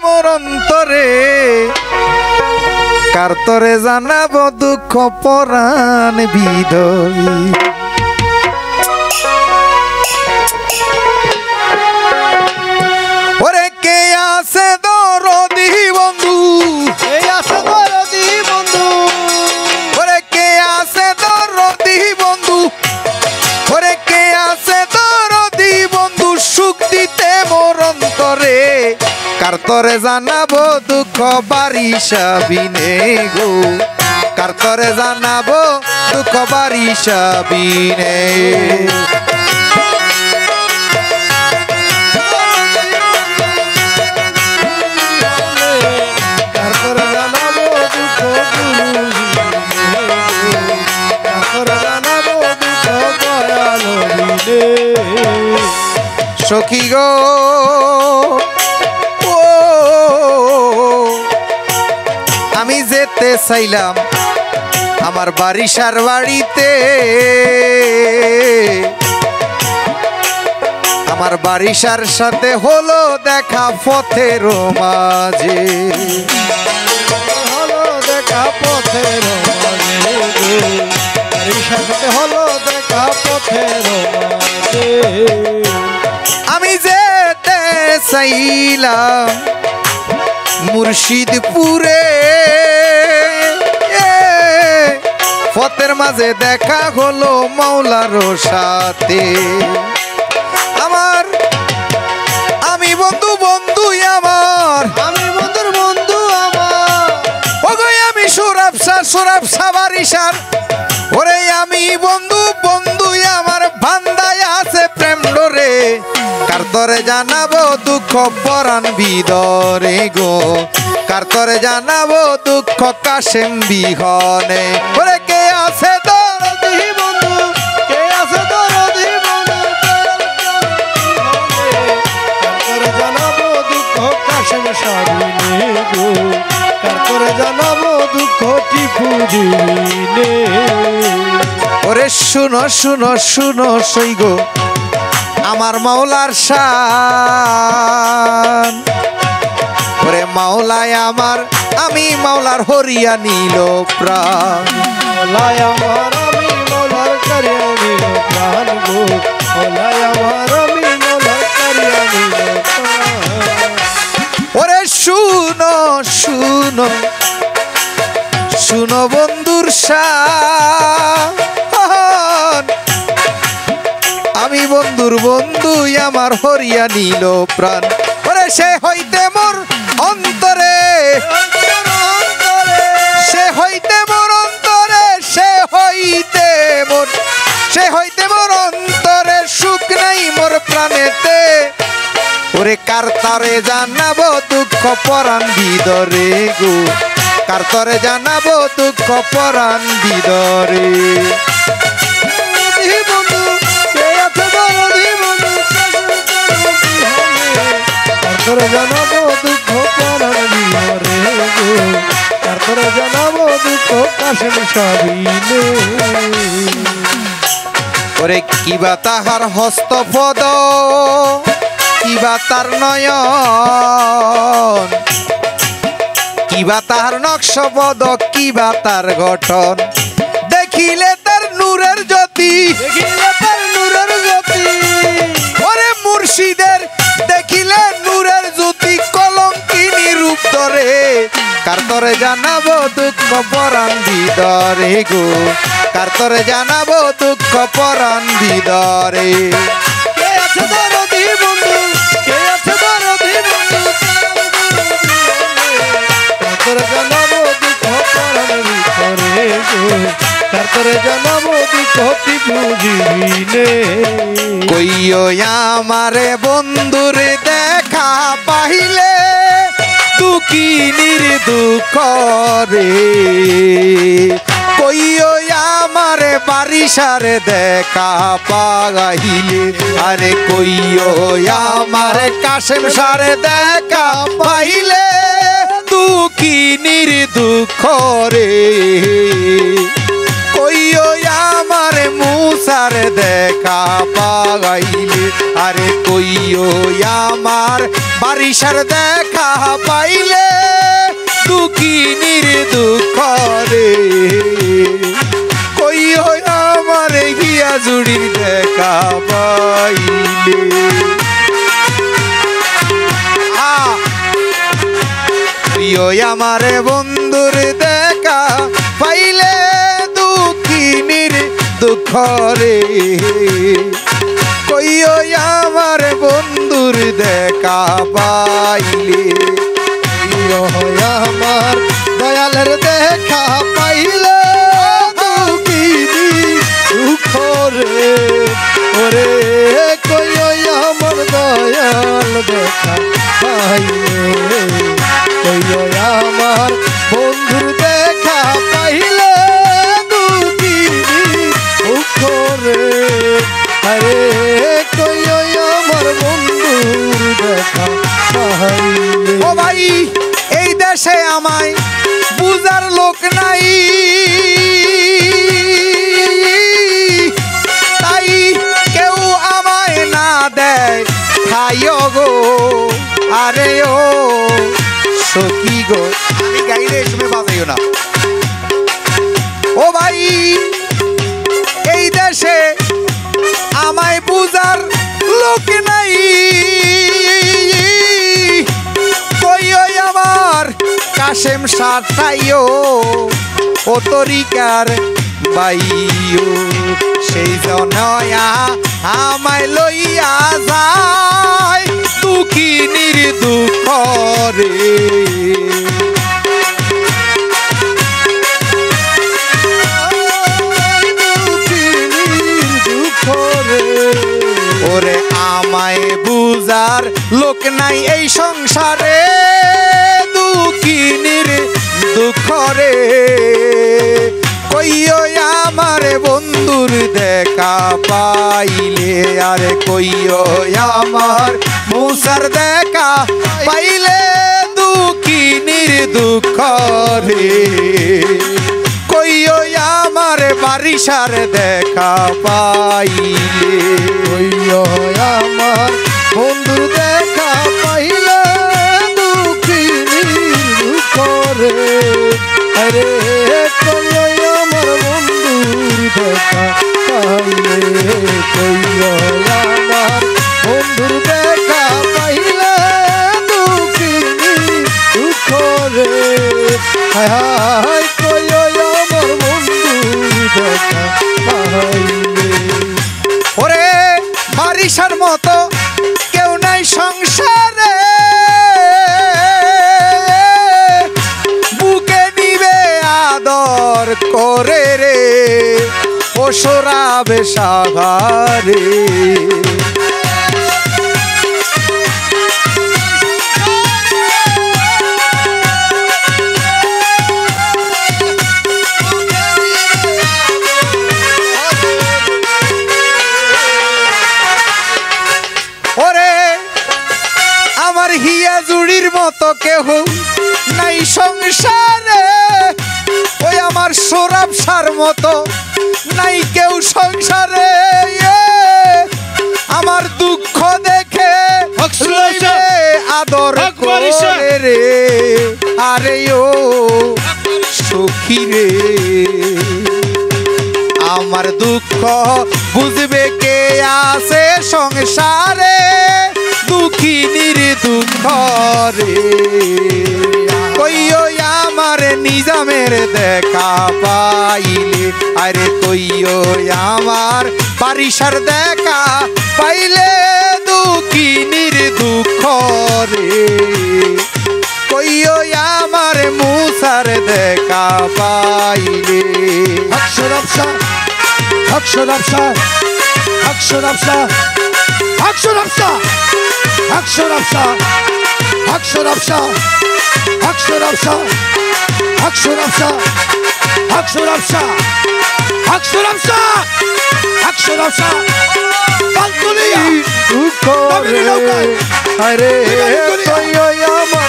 মোর অন্তরে কার তরে জানাবো দুঃখ পরাণ বিদরি ওরে কে আছে দরদি বন্ধু কে আছে দরদি বন্ধু ওরে কে আছে দরদি বন্ধু ওরে কে আছে দরদি বন্ধু সুখ দিতে মোর অন্তরে কার তরে জানাবো দুঃখ বারিশা বিনে গো কার তরে জানাবো দুঃখ বারিশা বিনে সখী গো আমি যেতে চাইলাম আমার বারিশার বাড়িতে আমার বারিশার সাথে হলো দেখা পথের মাঝে হলো দেখা পথের মাঝে বারিশার সাথে হলো দেখা পথের মাঝে আমি যেতে চাইলাম মুর্শিদপুরে পথের মাঝে দেখা হলো মাওলার সাথে আমার আমি বন্ধু বন্ধুই আমার আমি বন্ধুর বন্ধু আমার ওগো আমি সুরাবসা বারিশার ওরে আমি বন্ধু বন্ধুই আমার বান্দায় আছে প্রেম ডোরে কার তরে জানাবো দুঃখ পরাণ বিদরে গো কার তরে জানাবো দুঃখ কাশেম বিহনে ওরে কে আছে দরদি বন্ধু কে আছে দরদি বন্ধু কার জানাবো দুঃখ কাশেম সাবিনে গো কার জানাবো দুঃখ টিপু দিনে ওরে শুনো শুনো শুনো সই গো আমার মাওলার শান ওরে মাওলায় আমার আমি মাওলার হরিয়া নিল প্রাণ ওলাই আমার আমি মোলার কারিয়া নিল প্রাণ গো ওলাই আমার আমি মোলার কারিয়া নিল প্রাণ ওরে শুনো শুনো শুনো বন্ধুর শান আমি বন্ধুর বন্ধুই আমার হরিয়া নিল প্রাণ ওরে সে হইতে মোর অন্তরে সে হইতে মোর অন্তরে সে হইতে মোর অন্তরে সুখ নাই মোর প্রাণেতে ওরে কার তরে জানাবো দুঃখ পরাণ বিদরে গো কার তরে জানাবো দুঃখ পরাণ বিদরে বন্ধু কে আছে দরদি বন্ধু কার জানাবো দুঃখ পরাণ বিহরে গো কার জানাবো দুঃখ কাশেম সাবিনে ওরে কিবা তাহার হস্তপদ কিবা তার নয়ন কিবা তাহার নকশপদ কিবা তার গঠন দেখিলে তার নূরের জ্যোতি দেখিলে তার নূরের জ্যোতি ওরে মুর্শিদের দেখিলে নূরের জ্যোতি কলঙ্কিনী রূপ ধরে কার তরে জানাবো দুঃখ পরাণ বিদরে গো কার তরে জানাবো দুঃখ পরাণ বিদরে কে আছে দরদি বন্ধু কে আছে দরদি বন্ধু কার জানাবো দুঃখ পরাণ ভিতরে গো কার জানাবো দুঃখ টিপু দিনে কইও আমারে বন্ধুরে দেখা পাইলে দুঃখিনীর দুঃখ রে কইও আমারে বারিশারে দেখা পাইলে আরে কইও আমারে কাশেম সারে দেখা পাইলে দুঃখিনীর দুঃখ রে কইও আমারে মুসার দেখা পাইলে আরে কইও আমার বারিশার দেখা পাইলে দুঃখিনীর দুঃখ রে কইও আমার হিয়া জুড়ির দেখা পাইলে কইও আমারে বন্ধুর দেখা পাইলে দুঃখিনীর দুঃখ রে কইও আমার বন্ধুর দেখা পাইলে আমার দয়ালের দেখা পাইলে দুঃখিনী দুঃখ রে ওরে কইও আমার দয়াল দেখা পাইলে কইও আমার বন্ধুর দেখা পাইলে দুঃখিনী দুঃখ রে আরে কইও আমার বন্ধুর দেখা পাইলে ও ভাই এই দেশে আমায় বুঝার লোক নাই তাই কেউ আমায় না দেয় খাইও গো আরে ও সখী গো আমি গাইলে এই সময় বাজাইও না ও ভাই এই দেশে আমায় বুঝার লোক নাই কইও আমার কাশেম সাতাইও ও তরিকার বাইও সেই জনয়া আমায় লইয়া যায় দুঃখিনীর দুঃখ রে ওরে আমায় বুঝার লোক নাই এই সংসারে দুঃখিনীর দুঃখ রে কইও আমার বন্ধুর দেখা পাইলে আরে কইও আমার মুসার দেখা পাইলে দুঃখিনীর দুঃখ রে কইও আমার বারিশার দেখা পাইলে কইও আমার বন্ধুর দেখা পাইলে দুঃখিনী দুঃখ রে আরে কইও আমার বন্ধুর দেখা পাইলে কইও আমার বন্ধুর দেখা পাইলে দুঃখিনী দুঃখ রে হায় হায় কইও আমার বন্ধুর দেখা পাইলে ওরে বারিশার মতো কেউ নাই সংসারে বুকে নিবে আদর করে রে ও সরাবে সাভারে হিয়া জুড়ির মতো কেহ নাই সংসারে ওই আমার সৌরভ সার মতো নাই কেউ সংসারে আমার দুঃখ দেখে আদর করে রে আরে ও সখী রে আমার দুঃখ বুঝবে কে আছে সংসারে দুঃখিনীর দুঃখ রে কইও আমার নিজামের দেখা পাইলে আরে কইও আমার বারিশার দেখা পাইলে দুঃখিনীর দুঃখ রে কইও আমার মুসার দেখা পাইলে অক্ষরপসা অক্ষরপসা অক্ষরপসা অক্ষরপসা অক্ষরপসা অক্ষরপসা অক্ষরপসা অক্ষরপসা অক্ষরপসা অক্ষরপসা অক্ষরপসা পালতুলিয়া দুঃখ রে আরে কইও আমার